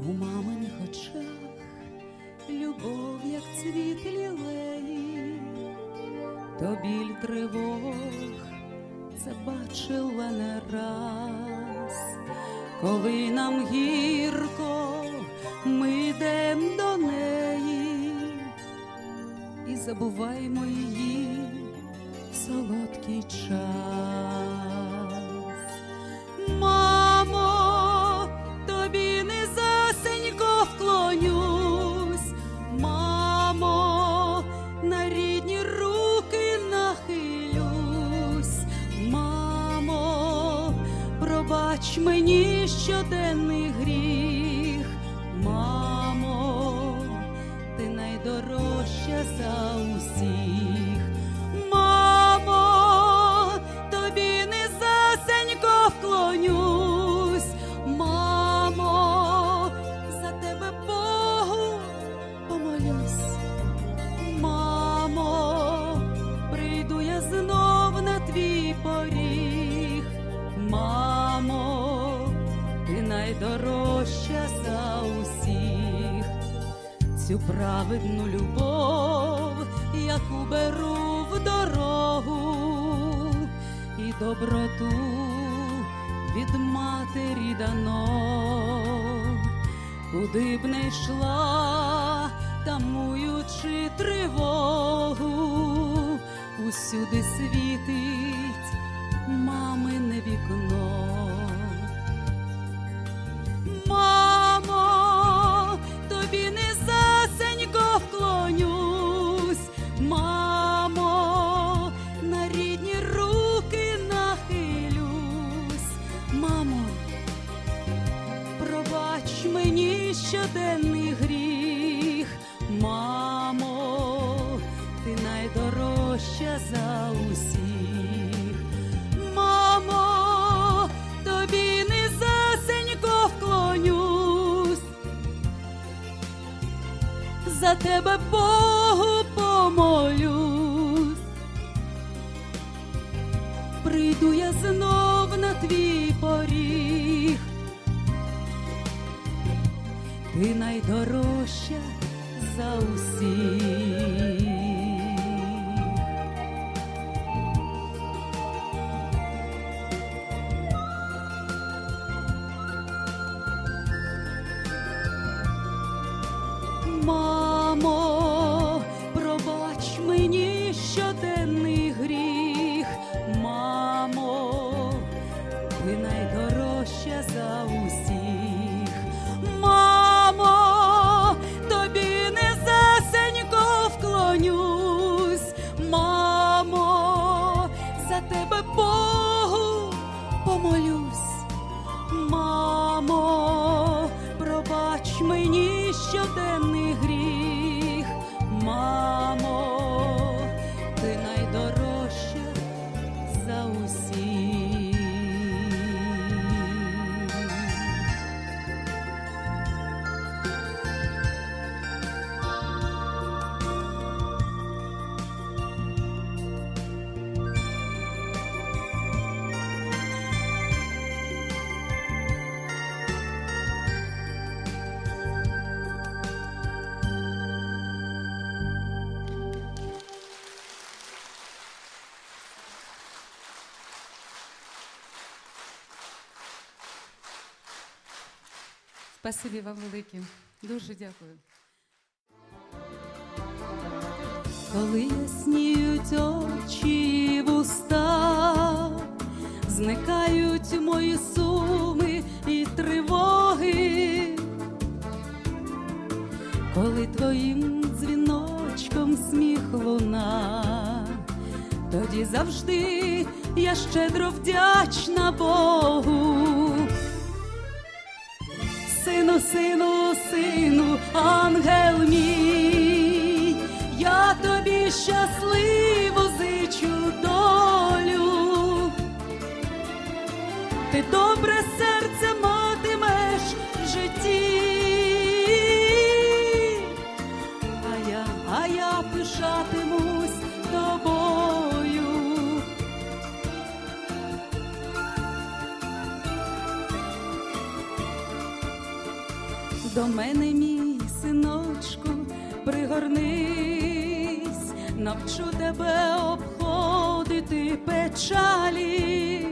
У маминих очах любов, як цвіт лілеї, то біль тривог це бачила не раз. Коли нам гірко, ми йдем до неї і забуваємо її в солодкий час. Мамо, тобі низесенько вклонюсь, мамо, на рідні руки нахилюсь, мамо, пробач мені щоденний гріх, мамо, ти найдорожча за усіх. Мамо, тобі низесенько вклонюсь, мамо, за тебе Богу помолюсь, мамо, прийду я знов на твій поріг, мамо, ти найдорожча за усіх. Цю праведну любов, яку беру в дорогу, і доброту від матері дано, куди б не йшла, тамуючи тривогу, усюди світить мамине вікно. Мамо, тобі низесенько вклонюсь, мамо, на рідні руки нахилюсь, мамо, пробач мені щоденний гріх, мамо, ти найдорожча за усіх. Мамо, тобі низесенько вклонюсь, за тебе Богу помолюсь, прийду я знов на твій поріг, ти найдорожча за усіх. Мамо, пробач мені щоденний гріх, мамо, ти найдорожча за усіх. Мамо, тобі низесенько вклонюсь, мамо, за тебе Богу помолюсь, мамо, пробач мені щоденний гріх, мамо, ти найдорожча за усіх. Спасибі вам велике. Дуже дякую. Коли ясніють очі і вуста, зникають мої суми і тривоги, коли твоїм дзвіночком сміх луна, тоді завжди я щедро вдячна Богу. Сину, сину, сину, ангел мій, я тобі щасливу зичу долю. Ти добре серце матимеш в житті, а я пишатимусь тобою. до мене, мій синочку, пригорнись, навчу тебе обходити печалі.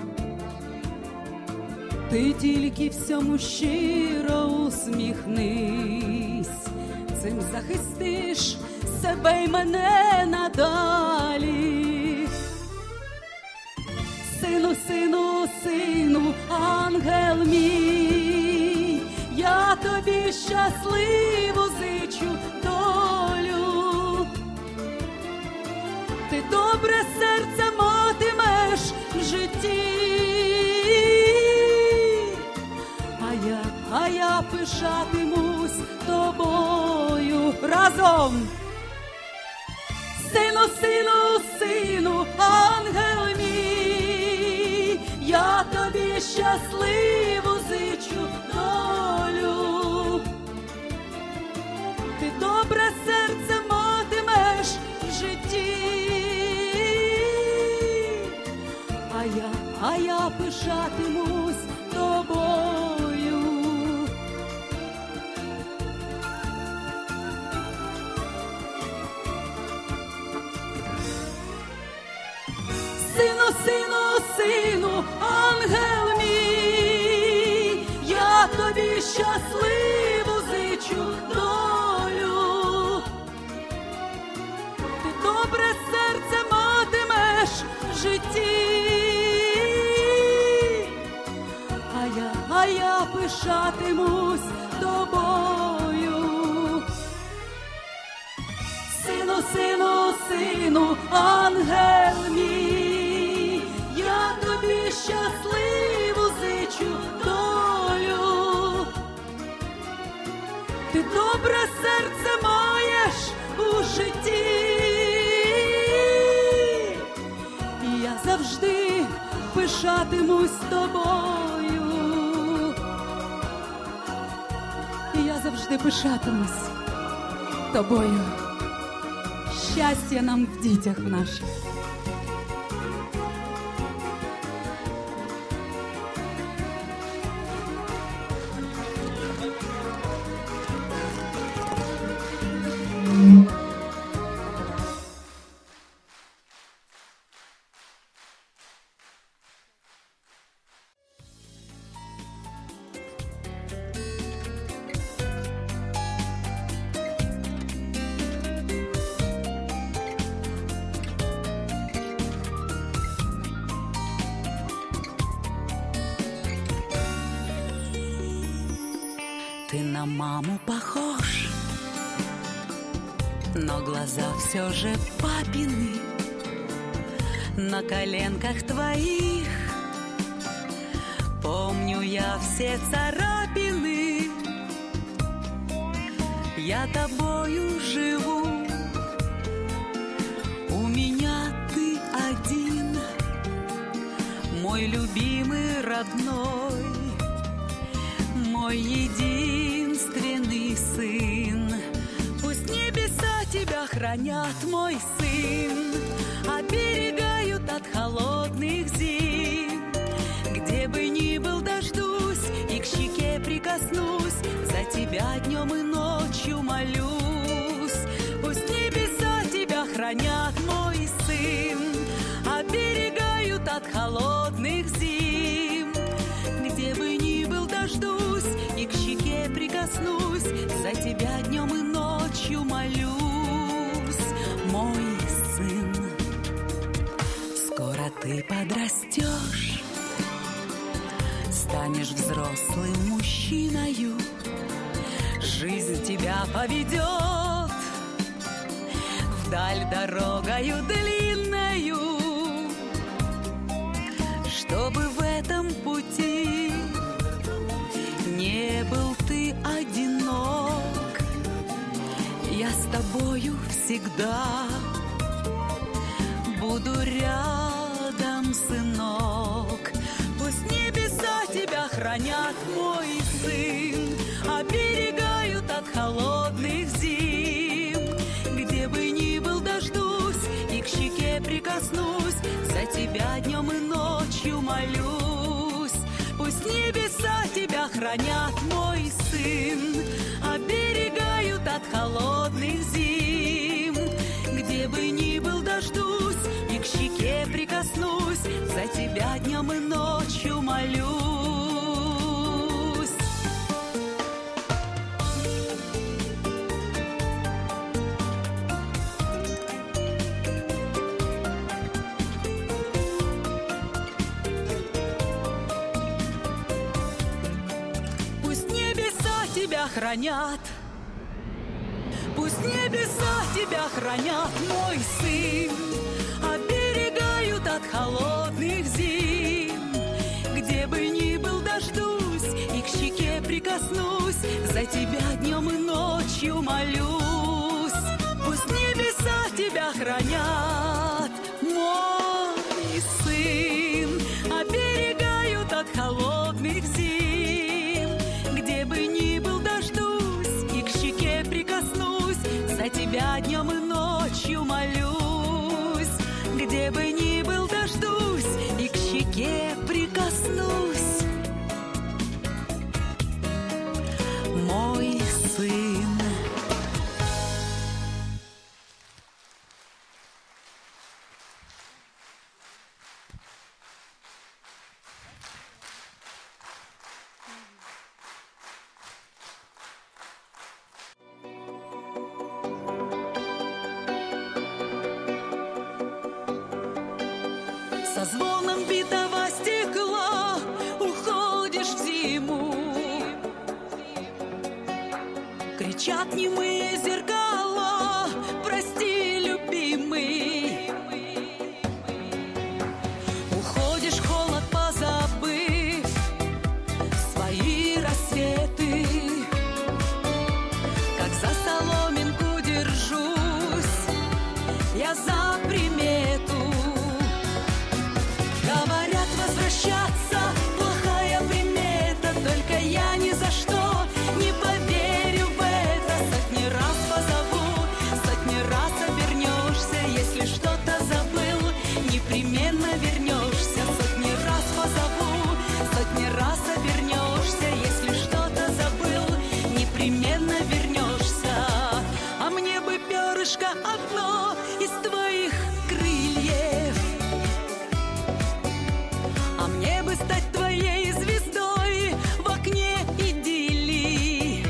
Ти тільки всьому щиро усміхнись, цим захистиш себе й мене надалі. Сину, сину, сину, ангел мій, я тобі щасливу зичу долю. Ти добре серце матимеш в житті, а я пишатимусь тобою разом. Сину, сину, сину, ангел мій, я тобі щасливу зичу долю. Ти добре серце матимеш в житті, а я пишатимусь тобою. Сину, сину, сину, ангел мій, я тобі щасливу зичу долю. Ти добре серце матимеш в житті, а я пишатимусь тобою. Сину, сину, сину, ангел мій, я тобі щасливу зичу долю. Ти добре серце маєш у житті, і я завжди пишатимусь тобою. І я завжди пишатимусь тобою. Щастя нам в дітях наших. Ты на маму похож, но глаза все же папины. На коленках твоих помню я все царапины. Я тобою живу, у меня ты один, мой любимый родной, мой единственный сын. Пусть небеса тебя хранят, мой сын, оберегают от холодных зим. Где бы ни был, дождусь и к щеке прикоснусь, за тебя днем и ночью молюсь. Пусть небеса тебя хранят, мой сын, оберегают от холодных зим. Где бы ни был, дождусь и к щеке прикоснусь, за тебя днем и ночью молюсь, мой сын. Скоро ты подрастешь, станешь взрослым мужчиною, жизнь тебя поведет вдаль дорогою длинною, чтобы в этом пути не был ты одинок. Я с тобою всегда буду рядом, сынок. Пусть небеса тебя хранят, мой сын, оберегают от холодных зим. Где бы ни был, дождусь и к щеке прикоснусь, за тебя днем и ночью молюсь. Пусть небеса тебя хранят, мой сын, холодных зим. Где бы ни был, дождусь и к щеке прикоснусь, за тебя днем и ночью молюсь. Пусть небеса тебя хранят, пусть небеса тебя хранят, мой сын, оберегают от холодных зим. Где бы ни был, дождусь и к щеке прикоснусь, за тебя днем и ночью молюсь. Пусть небеса тебя хранят, мой сын, оберегают от холодных зим. Где бы ни был, дождусь и к щеке прикоснусь, за тебя днем и ночью молюсь. Где бы ни был, дождусь и к щеке прикоснусь, мой сын. Со звоном битого стекла уходишь в зиму. Кричат немые зеркала: прости, любимый. Уходишь в холод, позабыв свои рассветы. Как за соломинку держусь я за примету. Говорят, возвращаться плохая примета, только я ни за что не поверю в это. Сотни раз позову, сотни раз обернешься, если что-то забыл, непременно вернешься. Сотни раз позову, сотни раз обернешься, если что-то забыл, непременно вернешься. А мне бы перышко одно из твоих крыльев, а мне бы стать твоей звездой в окне идиллии,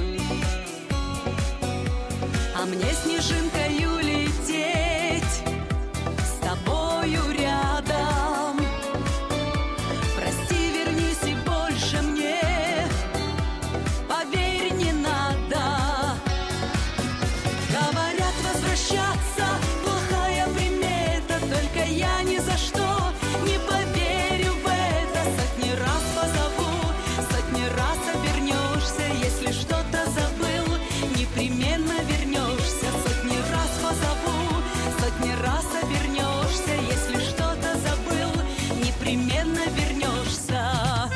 а мне снежинкою лететь с тобою рядом. Прости, вернись и больше мне, поверь, не надо. Говорят, возвращаться плохая примета, только я ни за что не поверю в это. Сотни раз позову, сотни раз обернешься, если что-то забыл, непременно вернешься. Сотни раз позову, сотни раз обернешься, если что-то забыл, непременно вернешься.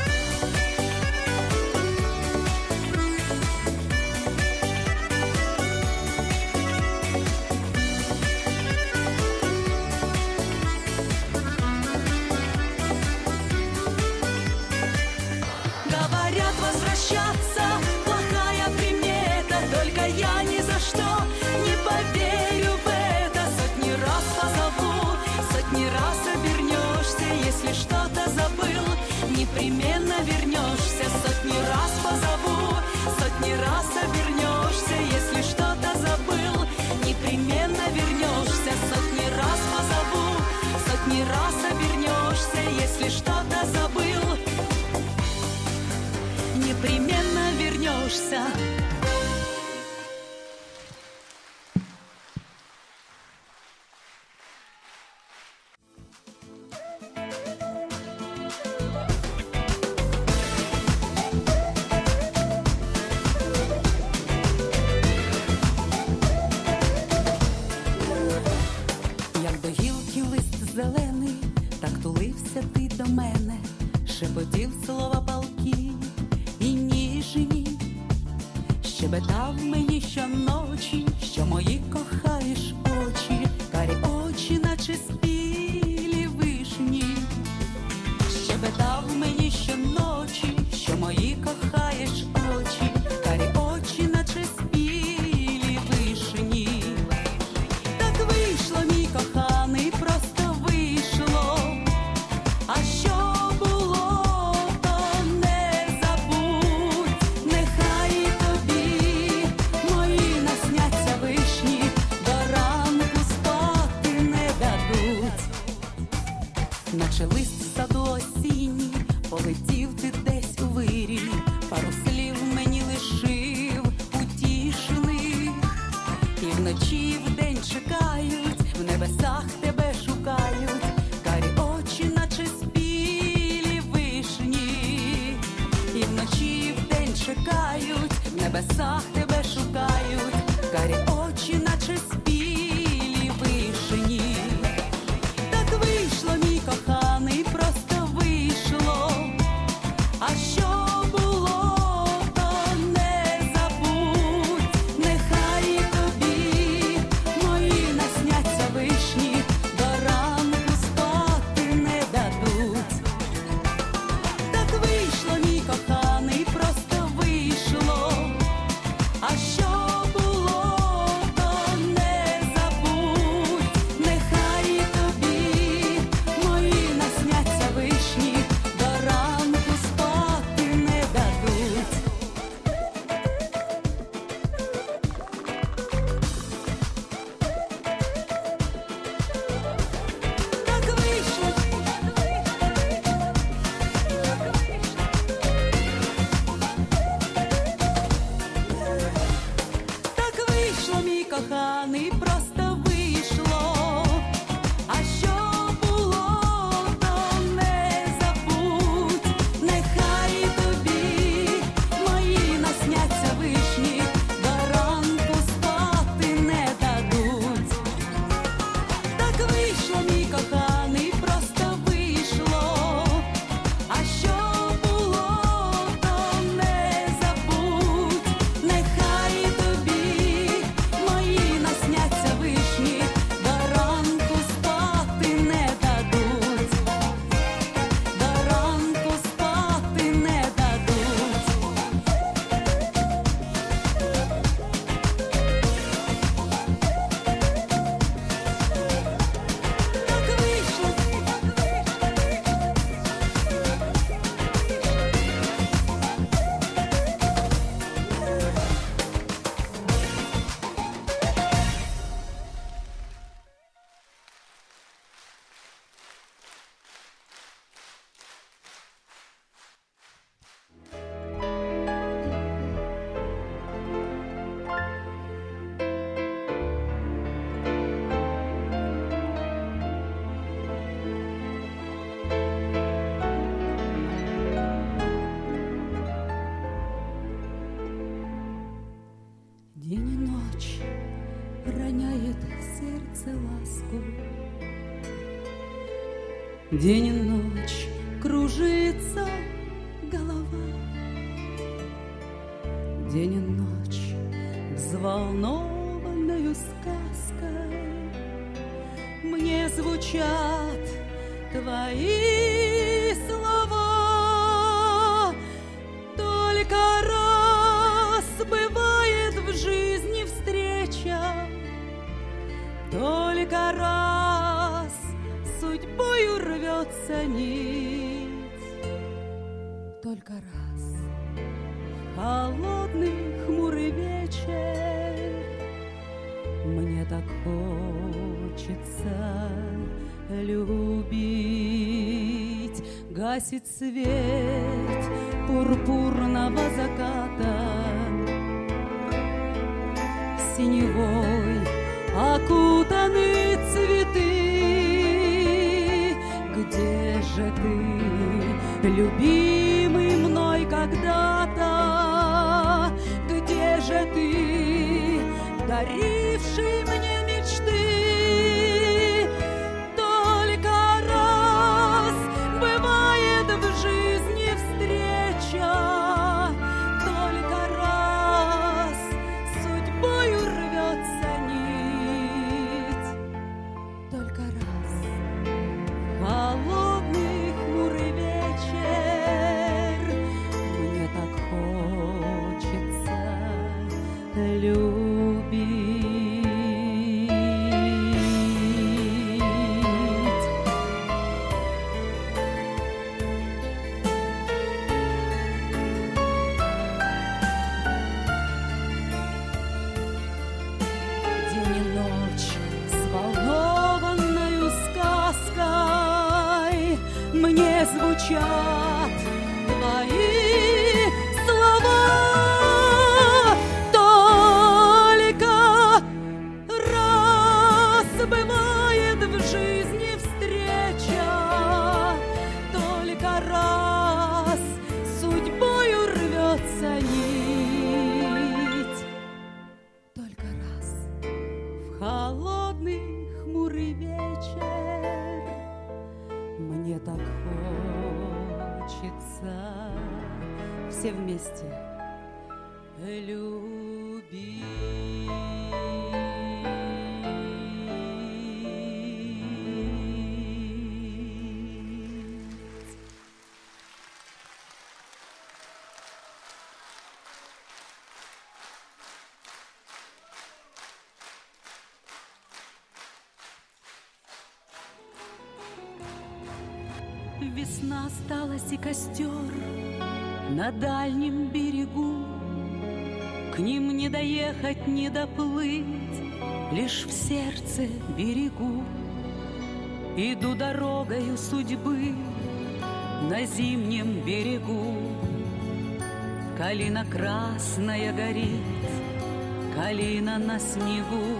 Говорят, возвращаться плохая примета, только я ни за что не поверю в это. Сотни раз позову, сотни раз обернешься, если что-то забыл, непременно вернешься. Сотни раз позову, сотни раз обернешься, если что-то забыл, непременно вернешься. Сотни раз позову, сотни раз обернешься, если что-то забыл, непременно вернешься. Як до гілки лист зелений, так тулився ти до мене, шепотів слова палкі і ніжні, щебетав мені щоночі, що мої кохаєш очі, карі очі, наче спілі вишні. Щебетав мені щоночі, що мої кохаєш очі, карі очі, наче спілі вишні. наче лист в саду осінній, полетів ти десь у вирій, пару слів мені лишив утішених, і вночі, і вдень чекають, в небесах тебе шукають, карі очі, наче спілі вишні, і вночі, і вдень чекають, в небесах тебе шукають, карі очі, наче спілі вишні. Так вийшло, мій коханий, просто вийшло, а що було, то не забудь, нехай тобі мої насняться вишні, до ранку спати не дадуть. Так вийшло, мій коханий, просто вийшло, а що було, то не забудь, нехай тобі мої насняться вишні, до ранку спати не дадуть. Так вийшло, так вийшло, мій коханий, просто вийшло, а що було, то не забудь, нехай тобі мої насняться вишні, до ранку спати не дадуть. Так вийшло, мій коханий, просто вийшло, а що було, то не забудь, нехай тобі мої насняться вишні, до ранку спати не дадуть, до ранку спати не дадуть. Так вийшло, день и ночь роняет сердце ласку, день и ночь кружится голова, день и ночь взволнованную сказкой мне звучат твои слова. Только раз бывает в жизни встреча, только раз судьбою рвется нить, только раз в холодный хмурый вечер мне так хочется любить. Гасит свет пурпурного заката, синевой окутаны цветы. Где же ты, любимый мной когда-то? Где же ты, даривший мне мечты? Только раз бывает в жизни встреча, только раз судьбою рвется нить, только раз холодный хмурый вечер мне так хочется любить. звучат твои слова. Только раз бывает в жизни встреча, только раз судьбою рвется нить, только раз в холодный хмурый вечер мне так хочется все вместе любить. Весна осталась и костер на дальнем берегу. К ним не доехать, не доплыть, лишь в сердце берегу. Иду дорогою судьбы на зимнем берегу. Калина красная горит, калина на снегу.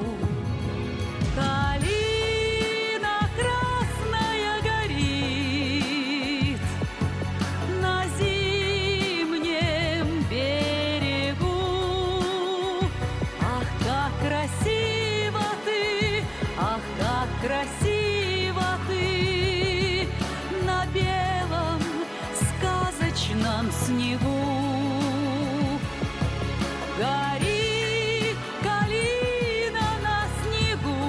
Калина красная горит на зимнем берегу. Ах, как красиво ты, ах, как красиво ты на белом сказочном снегу. Гори, калина на снегу,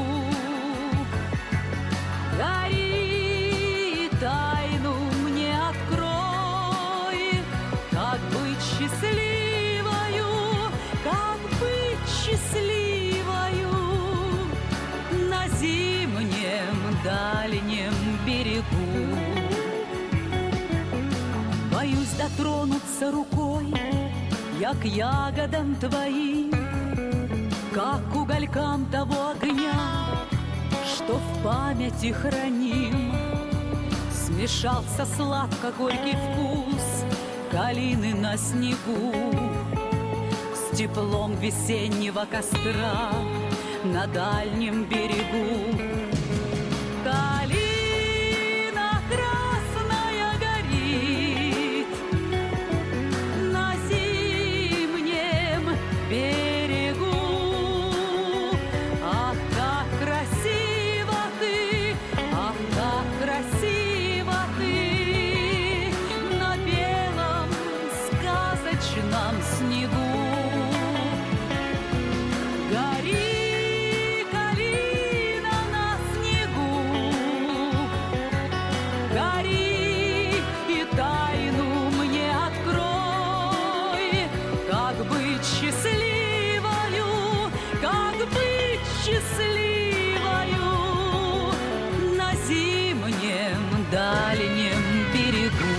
гори, тайну мне открой. Как быть счастливою, как быть счастливою на зимнем дальнем берегу. Боюсь дотронуться рукой я к ягодам твоим, как к уголькам того огня, что в памяти храним. Смешался сладко-горький вкус калины на снегу с теплом весеннего костра на дальнем берегу. Калина красная горит на зимнем берегу. Ах, как красиво ты, ах, как красиво ты на белом сказочном снегу. Гори, калина на снегу, гори и тайну мне открой. Как быть счастливою, как быть счастливою на зимнем дальнем берегу.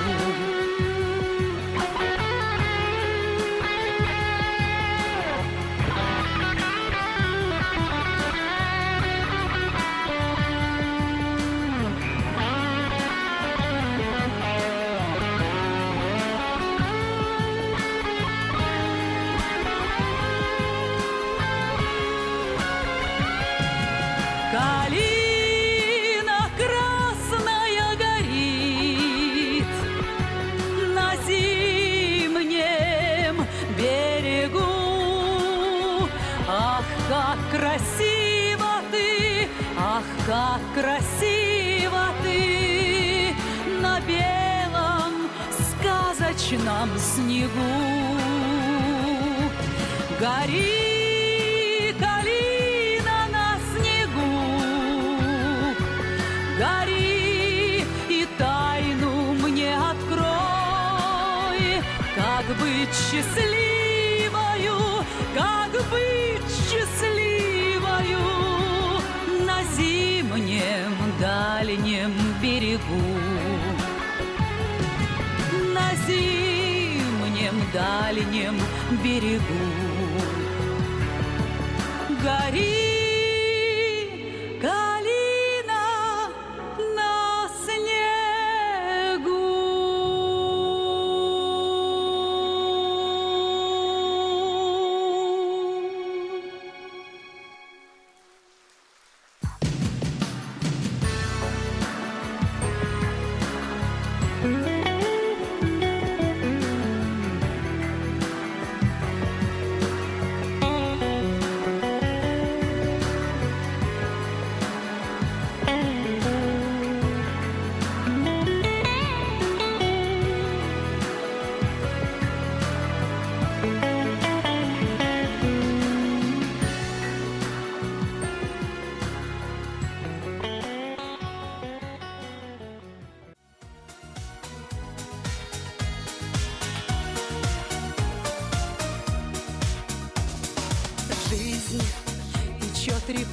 Калина красная горит на зимнем берегу. Ах, как красиво ты, ах, как красиво ты на белом сказочном снегу. Гори, калина на снегу, гори и тайну мне открой. Как быть счастливою, как быть счастливою на зимнем дальнем берегу. На зимнем дальнем берегу. Гори, калина на снегу.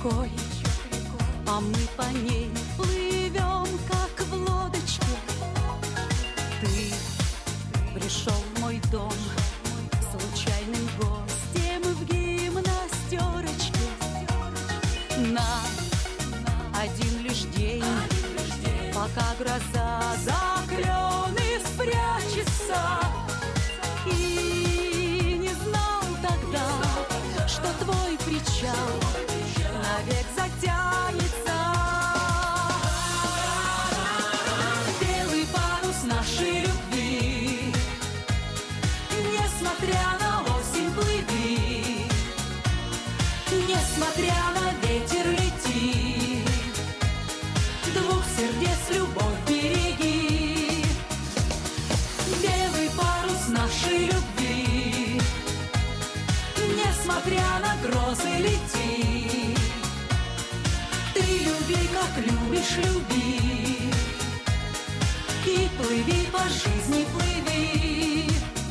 рекой, а мы по ней плывем, как в лодочке. Ты пришел в мой дом случайным гостем в гимнастерочке. На один лишь день, пока гроза за клены спрячется. И не знал тогда, что твой причал навек затянется. Белый парус нашей любви, несмотря на осень плыви, несмотря на ветер лети, двух сердец любовь береги. Белый парус нашей любви, несмотря на грозы лети. Ты люби, как любишь, люби, и плыви по жизни, плыви.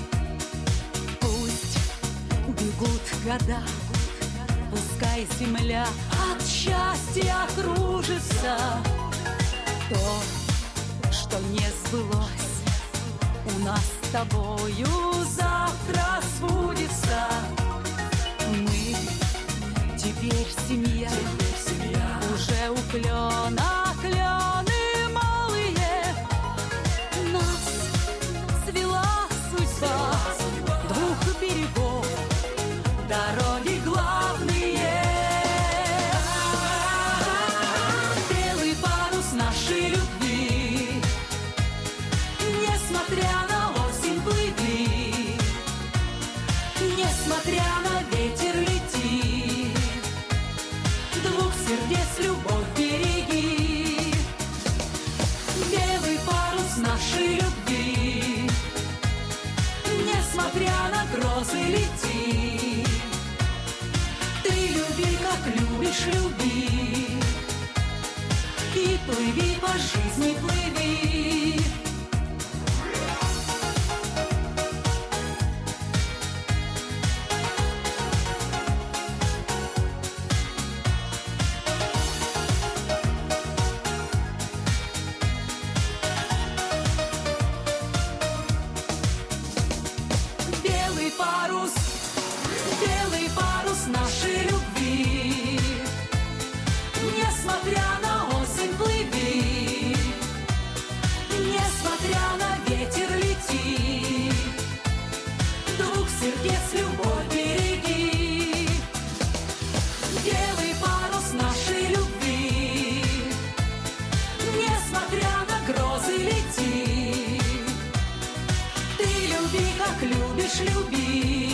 Пусть бегут года, пускай земля от счастья кружится. То, что не сбылось, у нас с тобою завтра сбудется. Мы теперь семья, уже у клена клены малые. Нас свела судьба двух берегов, дороги главные. Белый парус нашей любви, несмотря на осень плыви, несмотря на ветер лети, двух сердец любовь береги. Белый парус нашей любви, несмотря на грозы лети. Ты люби, как любишь, люби, и плыви по жизни, плыви. Белый парус нашей любви, несмотря на осень плыви, несмотря на ветер лети, двух сердец любовь береги. Белый парус нашей любви, несмотря на грозы лети. Ты люби, как любишь, люби,